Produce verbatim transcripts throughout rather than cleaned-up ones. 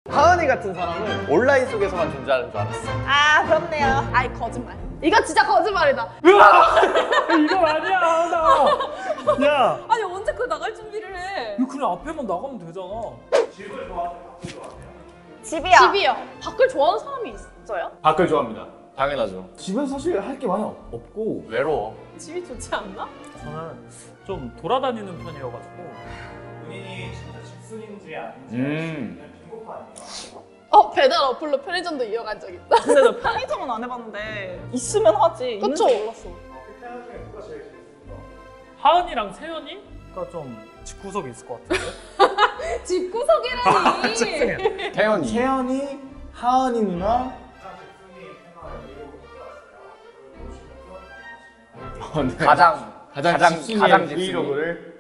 하은이 같은 사람은 온라인 속에서만 존재하는 줄 알았어. 아 그렇네요. 아이 거짓말. 이거 진짜 거짓말이다. 이거 아니야 하은아. 야 아니 언제 그 나갈 준비를 해? 이거 그냥 앞에만 나가면 되잖아. 집을 좋아하세요? 밖을 좋아하세요? 집이요. 집이요. 밖을 좋아하는 사람이 있어요? 밖을 좋아합니다. 당연하죠. 집은 사실 할 게 많이 없- 없고 외로워. 집이 좋지 않나? 저는 좀 돌아다니는 편이어가지고. 본인이 진짜 집순인지 아닌지 음. 그냥 비교가 아닌가. 어 배달 어플로 편의점도 이용한 적 있다. 근데 나 편의점은 안 해봤는데 있으면 하지. 그쵸? 있는지 몰랐어. 태양 중에 누가 제일 재밌습니까? 하은이랑 세연이가 좀 집구석이 있을 것 같은데? 집구석이라니. 죄송해요. 태연이. 세연이, 하은이 누나, 어, 네. 가장 가장 가장 집순이의 가장 집순이. 브이로그를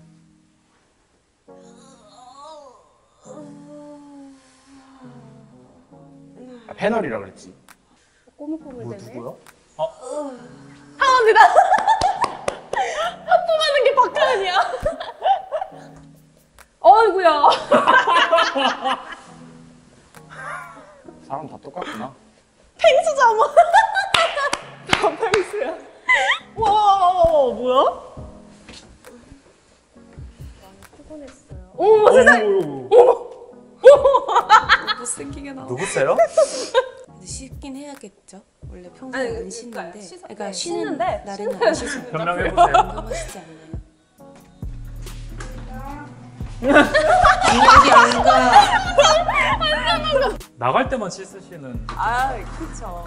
아, 패널이라 그랬지. 꼬물꼬물되네. 누구야? 하은이다. 뽀뽀하는 게 박하은이야. 어이구야. 사람 다 똑같구나. 펭수 잠옷. 다 펭수야. 와와와와 뭐야? 피곤했어요. 어머 세상에. 못생기게 나와. 누구세요? 근데 씻긴 해야겠죠. 원래 아니, 평소에 안 그러니까 씻는데, 씻어- 그러니까 네, 쉬는 씻는데, 날에는 안 씻어요. 변명해보세요. 공감하시지 않나요? 기억이 안 가. 나갈 때만 씻으시는. 아 그쵸.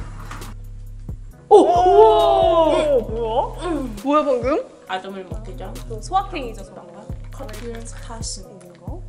오. 오 뭐야? 뭐야 방금? 아점을 먹히죠. 또 소확행이죠 저거. 커피를 다 씻는 거.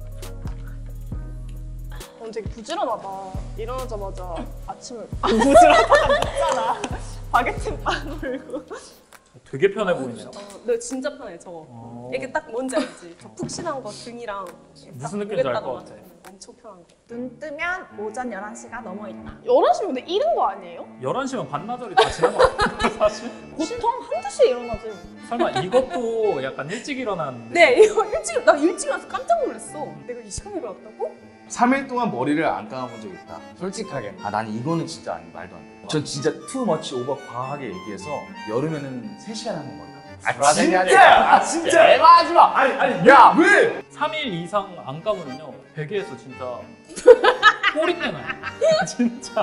어, 되게 부지런하다. 일어나자마자 아침을 부지런하잖아. 바게트 빵 올고. 되게 편해 보이네요. 어, 네 진짜 편해 저거. 어. 이게 딱 뭔지 알지? 저 푹신한 거 등이랑 무슨 느낌인지 알 것 같아. 엄청 편한 거. 눈 뜨면 오전 열한 시가 넘어 있다. 열한 시면 근데 이른 거 아니에요? 열한 시면 반나절이 다 지난 것 같아요, 사실. 보통 한두 시에 일어나지. 설마 이것도 약간 일찍 일어났는데. 네 이거 일찍 나 일찍 와서 깜짝 놀랐어. 내가 이 시간에 일어났다고? 삼 일 동안 머리를 안 감아본 적 있다. 솔직하게. 아 나는 이거는 진짜 아니 말도 안 돼. 전 진짜 투 머치 오버 과하게 얘기해서 여름에는 세 시간에 한 번 머리 감아. 아 진짜? 아 진짜? 에바하지 마. 아니 아니 야! 왜? 삼 일 이상 안 감으면요 베개에서 진짜 꼬린내 나요. 진짜.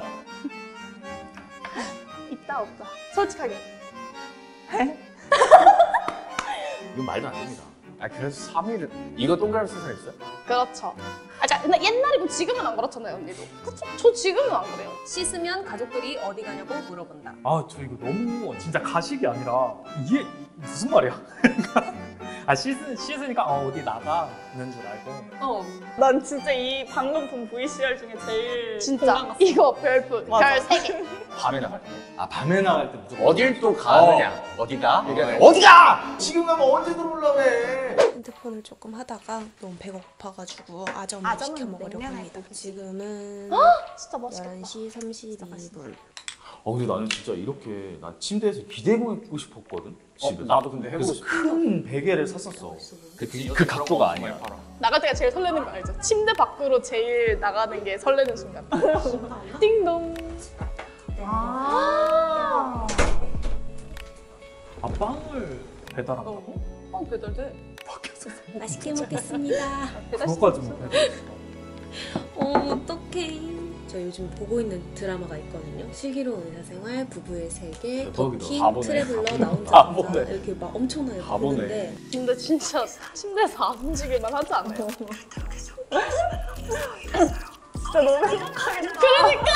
있다 없다. 솔직하게. 이건 말도 안 됩니다. 아 그래서 삼 일을 이거 동그라미 수술 했어요? 그렇죠. 아, 그러니까 근데 옛날이고 지금은 안 그렇잖아요, 언니도. 그쵸? 저 지금은 안 그래요. 씻으면 가족들이 어디 가냐고 물어본다. 아 저 이거 너무 진짜 가식이 아니라 이게 무슨 말이야? 아 씻으, 씻으니까 어, 어디 나가는 줄 알고. 어. 난 진짜 이 방금 본 브이씨알 중에 제일 진짜. 공감 갔어. 이거 별표. 맞아. 별 세 개. 밤에 나갈 때. 아 밤에 나갈 때 무조건 어딜 또 가느냐? 어. 디가 얘기하네. 어디가? 지금 가면 언제 들어오려고 해? 핸드폰을 조금 하다가 너무 배가 고파가지고 아점을 아점은 시켜 먹으려고 냉면에 합니다. 고기. 지금은 진짜 맛있겠다. 열한 시 삼십이 분. 어 근데 나는 진짜 이렇게 나 침대에서 기대고 있고 싶었거든. 집에. 나도 근데 해보고 그래서 싶어. 큰 베개를 샀었어. 그, 그, 그 각도가 아니야. 나갈 때가 제일 설레는 거 알죠? 침대 밖으로 제일 나가는 게 설레는 순간. 띵동. 아. 아 빵을 배달한다고? 어 배달돼. 밖에서 맛있게 먹겠습니다. 그거까지 못 배달. 어, 어떡해. 저 요즘 보고 있는 드라마가 있거든요. 슬기로운 의사생활, 부부의 세계, 대박이다. 더킹, 다 보네. 트래블러, 나 혼자 다 간다. 보네. 이렇게 막 엄청나게 다 보네. 보는데 근데 진짜 침대에서 안 움직일만 하지 않아요? 진짜 너무 행복하겠다. 그러니까.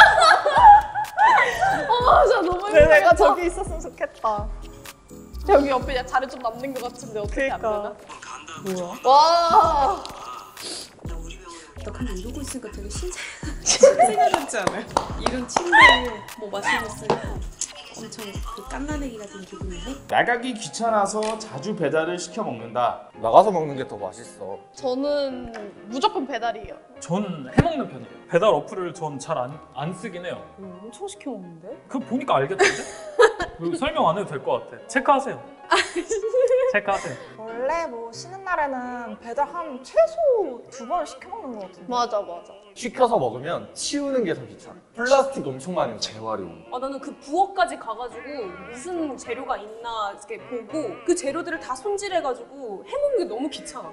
어, 진짜 너무 왜 내가 행복하다. 저기 있었으면 좋겠다. 여기 옆에 그냥 자리 좀 남는 것 같은데 어떻게 안 그러니까. 되나? 뭐야? 와. 나 근데 이러고 있으니까 되게 신세 생각하지 않아요? 이런 침대에 뭐 마시고 있으니까 엄청 그 깐나내기 같은 기분인데? 나가기 귀찮아서 자주 배달을 시켜 먹는다. 나가서 먹는 게 더 맛있어. 저는 무조건 배달이에요. 전 해먹는 편이에요. 배달 어플을 전 잘 안 안 쓰긴 해요. 어, 엄청 시켜 먹는데? 그 보니까 알겠던데? 그리고 설명 안 해도 될 것 같아. 체크하세요. 체크하세요. 헐 원래 뭐 쉬는 날에는 배달 한 최소 두 번 시켜 먹는 것 같은데. 맞아 맞아. 시켜서 먹으면 치우는 게 더 귀찮아. 플라스틱 엄청 많이 먹어. 재활용. 아, 나는 그 부엌까지 가가지고 무슨 재료가 있나 이렇게 보고 그 재료들을 다 손질해가지고 해먹는 게 너무 귀찮아.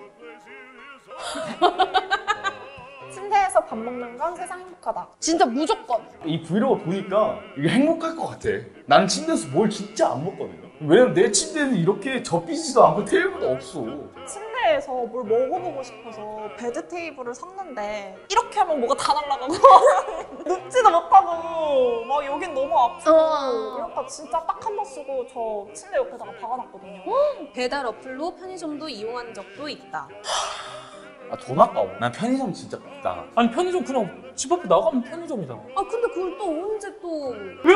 침대에서 밥 먹는 건 세상 행복하다. 진짜 무조건. 이 브이로그 보니까 이게 행복할 것 같아. 나는 침대에서 뭘 진짜 안 먹거든요. 왜냐면 내 침대는 이렇게 접히지도 않고 테이블도 없어. 침대에서 뭘 먹어보고 싶어서 베드 테이블을 샀는데 이렇게 하면 뭐가 다 날아가고 눕지도 못하고 막 여긴 너무 아프고 어. 이러니까 진짜 딱 한 번 쓰고 저 침대 옆에다가 박아놨거든요. 배달 어플로 편의점도 이용한 적도 있다. 아, 돈 아까워. 난 편의점 진짜 나가. 아니 편의점 그냥 집 앞에 나가면 편의점이잖아. 아 근데 그걸 또 언제 또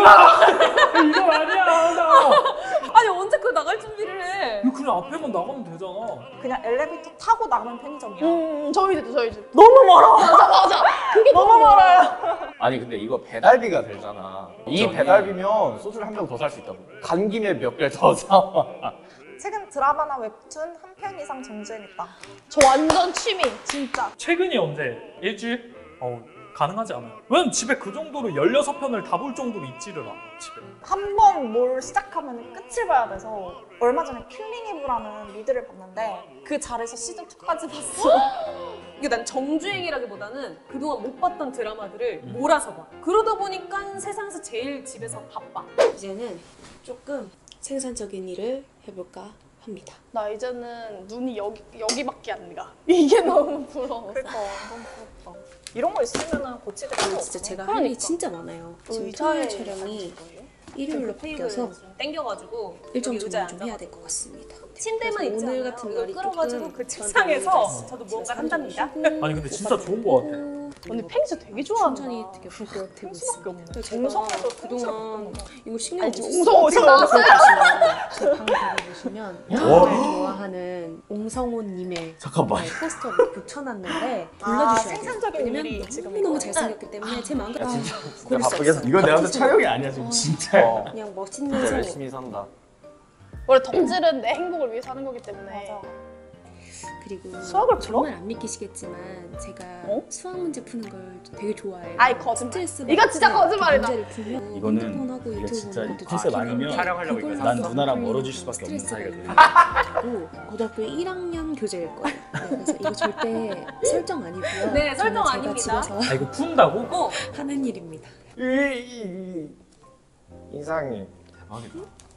이거 아니야 나. 아니 언제 그 나갈 준비를 해? 이거 그냥 앞에만 나가면 되잖아. 그냥 엘리베이터 타고 나가면 편의점이야. 음 저희 집도 저희 집. 너무 멀어. 맞아 맞아. 그게 너무 멀어요. 아니 근데 이거 배달비가 들잖아. 이 배달비면 소주를 한 병 더 살 수 있다고. 간 김에 몇 개 더 사와. 최근 드라마나 웹툰 한 편 이상 정주행했다. 저 완전 취미 진짜. 최근이 언제? 일주일? 어 가능하지 않아요. 왜냐면 집에 그 정도로 열여섯 편을 다 볼 정도로 있지를 않아 집에. 한 번 뭘 시작하면 끝을 봐야 돼서 얼마 전에 킬링 이브라는 미드를 봤는데 그 자리에서 시즌 투까지 봤어. 이게 난 정주행이라기보다는 그동안 못 봤던 드라마들을 몰아서 봐. 그러다 보니까 세상에서 제일 집에서 바빠. 이제는 조금 생산적인 일을 해볼까 합니다. 나 이제는 눈이 여기 여기밖에 안 가. 이게 너무 부러워. 그러니까 너무 부럽다. 이런 거 있으면 고치게 아니 필요 진짜 없어. 제가 할 그러니까. 일이 진짜 많아요. 지금 의자에 토요일 촬영이 일요일로 바뀌어서 좀 땡겨가지고 일정 여기 의자에 정리 좀 해야 앉아가지고. 될 것 같습니다. 침대만 그래서 있지 오늘 않아요. 같은 이거 날이 끌어가지고 조금 그 저한테 책상에서 의미가 있어요. 저도 제가 뭔가 잠 좀 한답니다. 쉬고 아니 근데 진짜 좋은 거 같아. 언니 펭수 되게 좋아한다. 천천히 되게 부끄럽게 되고 있습니다. 없네. 그래서 제가 웅성해도 그동안 이거 신경 아니, 못 지금 썼어요. 웅성호 지금 제방 보고 보시면 정말 좋아하는 옹성호님의 잠깐만. 포스터를 이렇게 붙여놨는데 아, 불러주셔야 돼요. 생산적인 왜냐면 일이 지금 너무 이거. 잘생겼기 때문에 제 마음과 야 진짜, 아, 진짜 고를 수 바쁘게 산. 없어요. 이거 내가 봤을 때 촬영이 아니야 지금 진짜. 어, 그냥 멋있는 진짜 성우. 열심히 산다. 원래 덕질은 내 행복을 위해 사는 거기 때문에. 맞아. 그리고 수학을 풀어? 정말 안 믿기시겠지만 제가 어? 수학 문제 푸는 걸 되게 좋아해요. 아이, 거짓말. 스트레스 이거 진짜 받을 때 거짓말이다. 문제를 풀면 이거는 핸드폰하고 이게 유튜브 진짜 보는 것도 컨셉 좋긴 아니면 한데 촬영하려고 그걸로 이거 난 해서 누나랑 풀리는 멀어질 수밖에 없는 스트레스가 사이거든. 있는 거고 고등학교 일 학년 교재일 거예요. 네, 그래서 이거 절대 설정 아니고요. 네, 설정 저는 아닙니다. 제가 집에서 아 이거 푼다고? 어, 하는 일입니다. 이, 이, 이. 이상해. 대박이다.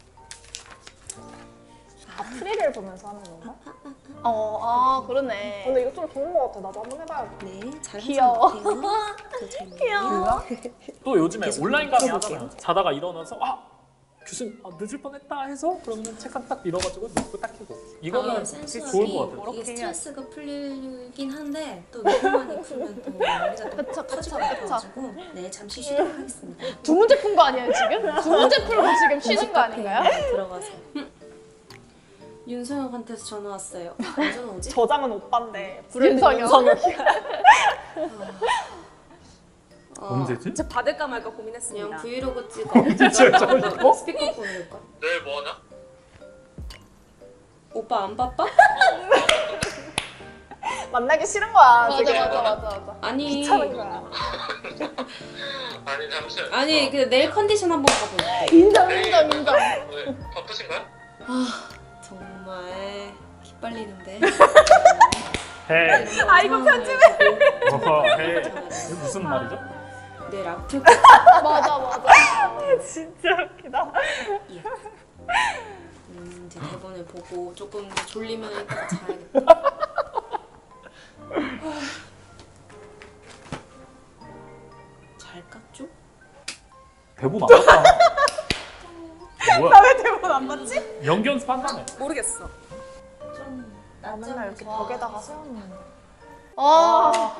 아, 프리를 보면서 하는 건가? 어, 아 그러네. 근데 이거 좀 좋은 것 같아. 나도 한번 해봐야겠다. 네, 잘하지 귀여워. 못해요. 저잘 귀여워. 또 요즘에 계속 온라인 강의 써볼게요. 하잖아요. 자다가 일어나서 아 교수님 아, 늦을 뻔했다 해서 그러면 책상 딱 밀어가지고 놓고 딱 켜고 이거는 아, 좋은 센수학이 거 같아요. 이게 스트레스가 풀리긴 한데 또 너무 많이 풀면 또 여기가 또 그쵸, 터지고 그쵸, 그쵸. 있어가지고 네 잠시 쉬도록 하겠습니다. 두 문제 푼 거 아니에요 지금? 두 문제 풀고 지금 쉬는 거 아닌가요? 네, 들어가서 윤서영한테서 전화 왔어요. 전화 오지? 저장은 오빠인데 윤성형. 어, 언제지? 진짜 받을까 말까 고민했습니다. 그냥 브이로그 찍어. 저- 스피커폰 올까? 내일 뭐 하냐? 오빠 안 바빠? 만나기 싫은 거야. 맞아 지금. 맞아 맞아 맞아. 아니 귀찮은 거야. 아니 잠시만. 아니 그 내일 컨디션 한번 가볼게. 인정 인정 인정. 왜 바쁘신가요? 아 정말 기빨리는데. 해. 아, 이거 편집해. 어허, 해. 이게 무슨 말이죠? 내일 아플 것 맞아 맞아. 진짜 웃기다. 음, 이제 대본을 보고 조금 졸리면 이따가 자야겠다. 잘까 좀? 대본 안 봤다. 뭐야? 나 왜 대본 안 봤지? 연기 연습한다며. 모르겠어. 좀 나 맨날 이렇게 벽에다가 세워놓는데. 아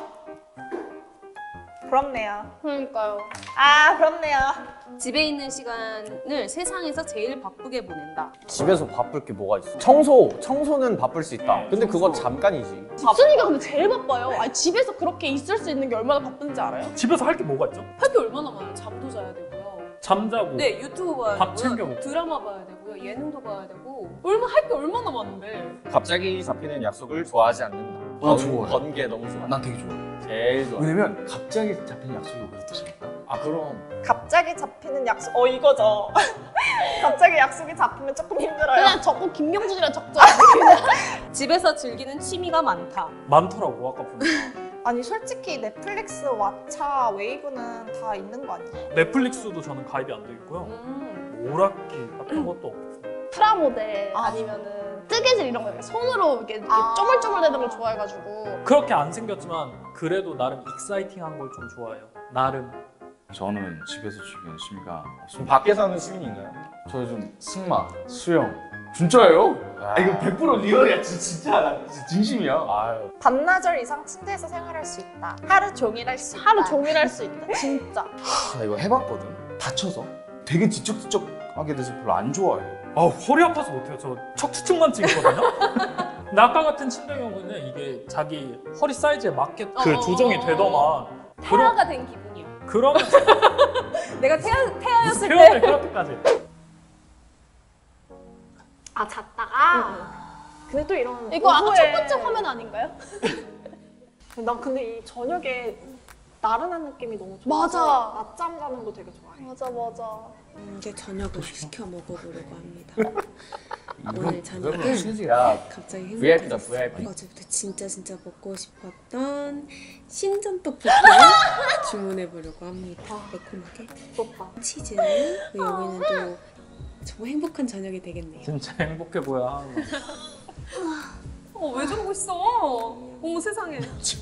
부럽네요. 그러니까요. 아 부럽네요. 집에 있는 시간을 세상에서 제일 바쁘게 보낸다. 집에서 바쁠 게 뭐가 있어? 청소! 청소는 바쁠 수 있다. 근데 그거 잠깐이지. 집순이가 근데 제일 바빠요. 아니 집에서 그렇게 있을 수 있는 게 얼마나 바쁜지 알아요? 집에서 할 게 뭐가 있죠? 할 게 얼마나 많아요. 잠도 자야 되고요. 잠자고 네, 유튜브 봐야 밥 되고요. 챙겨 먹고. 드라마 봐야 되고요. 예능도 봐야 되고. 얼마 할 게 얼마나 많은데. 갑자기 잡히는 약속을 좋아하지 않는다. 나 좋아해. 번개 너무 좋아. 난 되게 좋아. 제일 좋아. 왜냐면 갑자기 잡힌 약속이 오히려 더 재밌다. 아 그럼 갑자기 잡히는 약속 어 이거죠. 갑자기 약속이 잡히면 조금 힘들어요. 그냥 적고 김명준이랑 적자. 집에서 즐기는 취미가 많다. 많더라고 아까 보니까. 아니 솔직히 넷플릭스, 왓챠, 웨이브는 다 있는 거 아니에요? 넷플릭스도 저는 가입이 안 돼 있고요. 음. 오락기 같은 것도 없고. 프라모델 아. 아니면은 뜨개질 이런 거 이렇게 손으로 이렇게, 이렇게 아. 쪼물쪼물대는 걸 좋아해가지고. 그렇게 안 생겼지만 그래도 나름 익사이팅한 걸 좀 좋아해요. 나름. 저는 집에서 즐기는 취미가 좀 없습니다. 밖에서는 시민인가요? 저 요즘 승마, 수영. 진짜예요? 아 이거 백 퍼센트 리얼이야. 진- 진짜 나 진짜 진심이야. 아유. 반나절 이상 침대에서 생활할 수 있다. 하루 종일 할 수 있다. 하루 종일 할 수 있다. 진짜. 하, 나 이거 해봤거든. 다쳐서 되게 뒤척뒤척하게 돼서 별로 안 좋아해. 아 허리 아파서 못해요. 저 척추측만 찍거든요. 근데 아까 같은 침대 경우는 이게 자기 허리 사이즈에 맞게 그 어, 조정이 어, 어. 되더만. 태아가 된 기분이야. 그러면 내가 태아, 태아였을 표현을 때. 그렇게까지. 아 잤다가. 근데 또 이런 이거 아까 오후에- 첫 번째 화면 아닌가요? 난 근데 이 저녁에 나른한 느낌이 너무 맞아. 좋아서 낮잠 자는 거 되게 좋아해. 맞아 맞아. 이제 저녁을 시켜 먹어보려고 합니다. 오늘 저녁은 야 갑자기 브이아이피다, 행복했어요. 브이아이피. 어제부터 진짜 진짜 먹고 싶었던 신전 떡볶이 주문해보려고 합니다. 매콤하게 부럽다. 치즈. 여기는 또 정말 행복한 저녁이 되겠네요. 진짜 행복해 보여. 어, 왜 저러고 있어? 어머 세상에.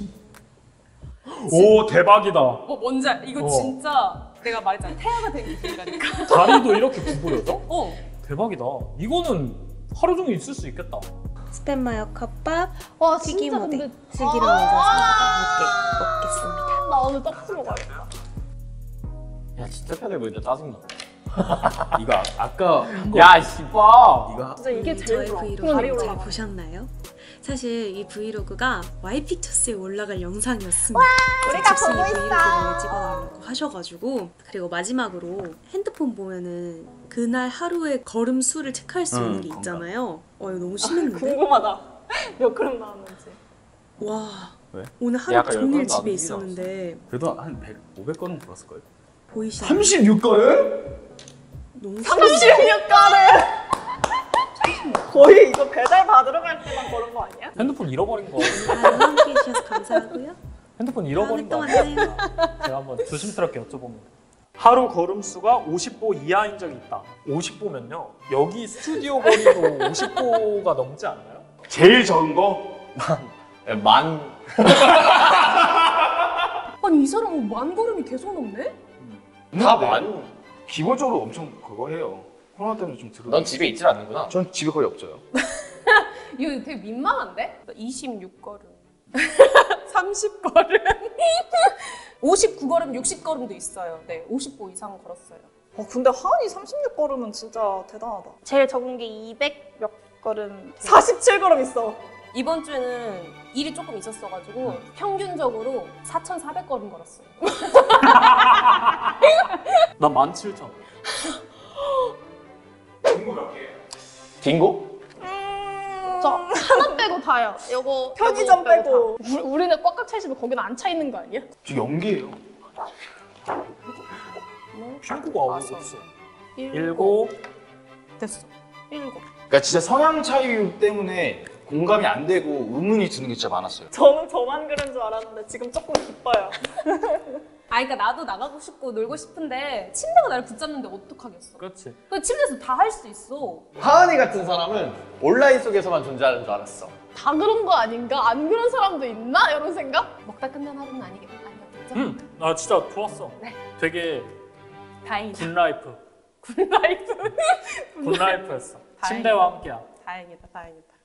오 대박이다. 어, 뭔지 알- 이거 어. 진짜 내가 말했잖아. 태아가 된 기분이라니까. 다리도 이렇게 구부려져? 어. 대박이다. 이거는 하루 종일 있을 수 있겠다. 스팸 마요 컵밥 와 튀김 진짜 모델 근데 슬기로운 의사생활과 함께 먹겠습니다. 나 오늘 떡볶이 먹어야겠다. 야 진짜 편해 보인다. 짜증나. 이거 아- 아까 한 거. 야 씨발. 이거 진짜 이게 제일 저의 좋아. 브이로그 다리 잘 올라가. 보셨나요? 사실 이 브이로그가 와이픽처스에 올라갈 영상이었습니다. 우리가 집순이 보고 있어. 브이로그를 찍어달라고 하셔가지고 그리고 마지막으로 핸드폰 보면은 그날 하루의 걸음 수를 체크할 수 응, 있는 게 건강. 있잖아요. 어 이거 너무 심했는데? 궁금하다. 몇 그램 나왔는지. 와 왜? 오늘 야, 하루 아까 열 종일 걸음 집에 나왔는데 있었는데 그래도 한 백, 오백 건은 벌었을걸? 보이시나요? 삼십육 건을? 너무 삼십육 가래. 거의 이거 배달 받으러 갈 때만 걸은 거 아니야? 핸드폰 잃어버린 거. 하루 함께 해주셔서 감사하고요. 핸드폰 다음에 잃어버린 또 거 아니야? 만나요. 제가 한번 조심스럽게 여쭤봅니다. 하루 걸음수가 오십 보 이하인 적이 있다. 오십 보면요. 여기 스튜디오 거리도 오십 보가 넘지 않나요? 제일 적은 거? 만. 아니 이 사람은 만 걸음이 계속 넘네? 다 만. 기본적으로 엄청 그거 해요. 코로나 때문에 좀 들어. 넌 집에 있질 않는구나. 전 집에 거의 없어요. 이거 되게 민망한데? 이십육 걸음. 삼십 걸음. 오십구 걸음, 육십 걸음도 있어요. 네, 오십 보 이상 걸었어요. 어, 근데 하은이 삼십육 걸음은 진짜 대단하다. 제일 적은 게 이백 몇 걸음. 사십칠 걸음 있어. 이번 주에는 일이 조금 있었어가지고 평균적으로 사천사백 걸음 걸었어요. 난 만 칠천. 딩고? 저 하나 빼고 다요. 요거 편의점 요거 빼고. 다. 우- 우리는 꽉꽉 차 있으면 거기는 안 차 있는 거 아니야? 저 연기예요. 친구가 다섯. 없어. 일곱. 됐어. 일곱. 그러니까 진짜 성향 차이 때문에 공감이 안 되고 의문이 드는 게 진짜 많았어요. 저는 저만 그런 줄 알았는데 지금 조금 기뻐요. 아, 그러니까 나도 나가고 싶고 놀고 싶은데 침대가 나를 붙잡는데 어떡하겠어. 그렇지. 그 침대에서 다 할 수 있어. 하은이 같은 사람은 온라인 속에서만 존재하는 줄 알았어. 다 그런 거 아닌가? 안 그런 사람도 있나? 이런 생각? 먹다 끝난 하루는 아니겠, 아니었겠죠? 응. 나 진짜 좋았어. 네. 되게 다행이다. 굿라이프. 굿라이프. 굿라이프였어. 다행이다. 침대와 함께야. 다행이다, 다행이다.